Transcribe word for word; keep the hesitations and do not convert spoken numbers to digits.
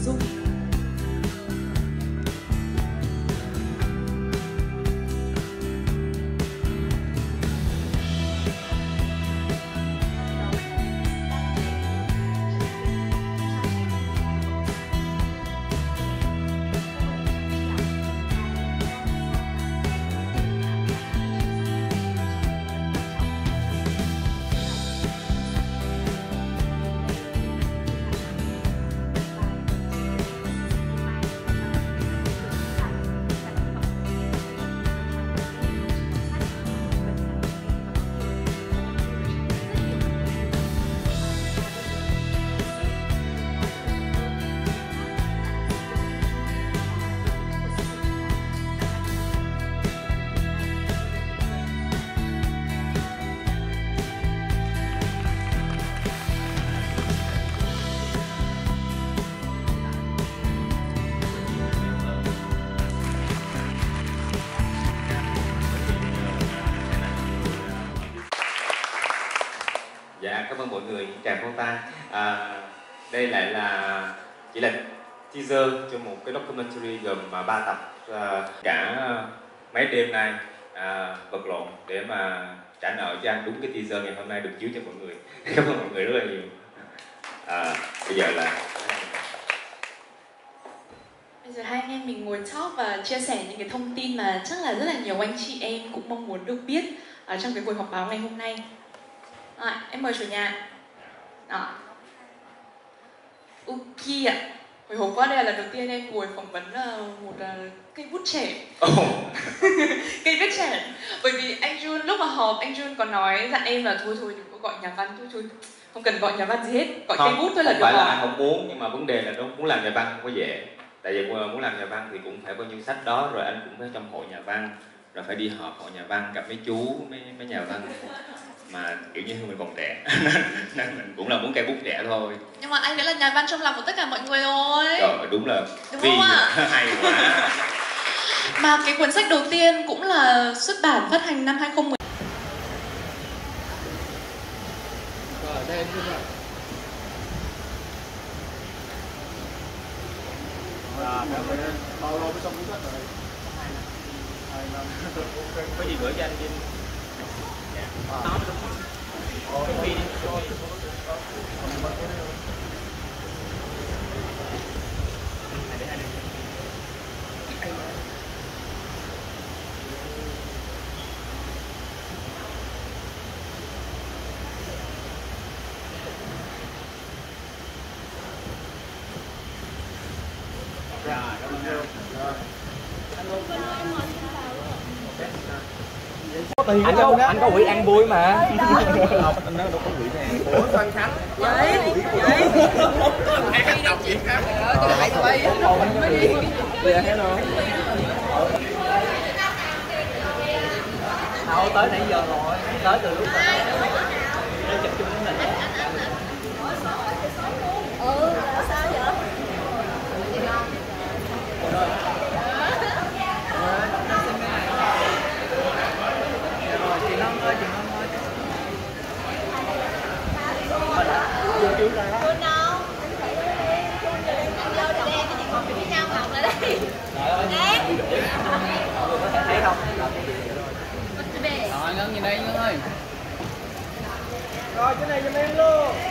dung. Dạ, cảm ơn mọi người, những tràng pháo tay. À, đây lại là chỉ là teaser cho một cái documentary gồm ba tập. À, cả mấy đêm nay à, vật lộn để mà trả nợ cho anh đúng cái teaser ngày hôm nay được chiếu cho mọi người. Cảm ơn mọi người rất là nhiều. À, bây giờ là Bây giờ hai anh em mình ngồi talk và chia sẻ những cái thông tin mà chắc là rất là nhiều anh chị em cũng mong muốn được biết ở trong cái buổi họp báo ngày hôm nay. À, em mời chủ nhà. Đó. Ok ạ. Hồi hôm qua đây là lần đầu tiên em ngồi phỏng vấn một uh, cây bút trẻ. oh. Cây bút trẻ. Bởi vì anh Jun lúc mà họp anh Jun còn nói dặn em là thôi thôi đừng có gọi nhà văn, thôi thôi không cần gọi nhà văn gì hết, gọi không, cây bút thôi là được. Không phải là anh không muốn, nhưng mà vấn đề là nó muốn làm nhà văn không có dễ. Tại vì muốn làm nhà văn thì cũng phải bao nhiêu sách đó, rồi anh cũng phải trong hội nhà văn, rồi phải đi họp hội nhà văn, gặp mấy chú, mấy, mấy nhà văn mà kiểu như mình còn trẻ nên mình cũng là muốn cây bút trẻ thôi. Nhưng mà anh đã là nhà văn trong lòng của tất cả mọi người rồi. Rồi đúng là đúng vì không ạ? Hay quá. Mà cái cuốn sách đầu tiên cũng là xuất bản phát hành năm hai không một không. Rồi đây em xin rồi. À, bao lâu mới xong cuốn sách rồi? Hai năm. Có gì gửi cho anh Vinh. Dạ. Nó đúng không? Cái phi đi. Tiền anh có anh có quỹ ăn vui mà. Không, anh nói đâu có quỹ này. Ủa sao anh Khánh? Đấy, đấy. Anh đọc chuyện khác. Tôi lại quay mới đi. Dạ hello. Đâu tới nãy giờ rồi, tới từ lúc mà nó chụp chung với mình. Ừ, sao vậy? Cô đâu? Anh vô thì đen, anh ngồi với nhau ngọc lại đây. Đen. Thấy không? Rồi, Ngân nhìn đây Ngân ơi. Rồi, cái này cho em luôn.